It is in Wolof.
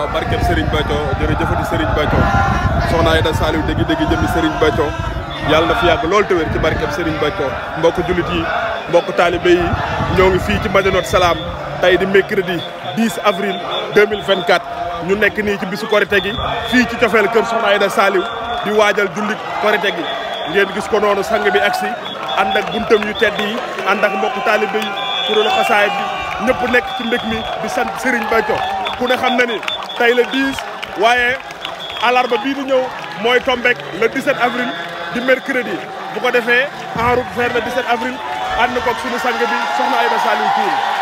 barkeb Serigne Bethio jërëjëfati Serigne Bethio Sokhna Aida Saliou dégg jëmmi Serigne Bethio yàlla na fi yàgg loolu te wér ci barkeb Serigne Bethio mbokk jullit yi mbokk taalibe yi ñoo ngi fii ci Madinatu Salaam tey di mercredi 10 avril 2024 ñu nekk nii ci bisu korite gi fii ci cofeel kër Sokhna Aida Saliou di waajal jullit korite gi ngeen gis ko noonu sang bi agsi ànd ak buntam yu tedd yi ànd ak mbokk taalibe yi kuréelu xasaay bi ñëpp nekk ci mbég mi di sant Serigne Bethio ku ne xam na ni tey le 10 waaye alarba bii di ñëw mooy tombek le 17 avril di mercredi bu ko defee en route vers le 17 avril ànd koog suñu sang bi Sokhna Aida Saliou Thioune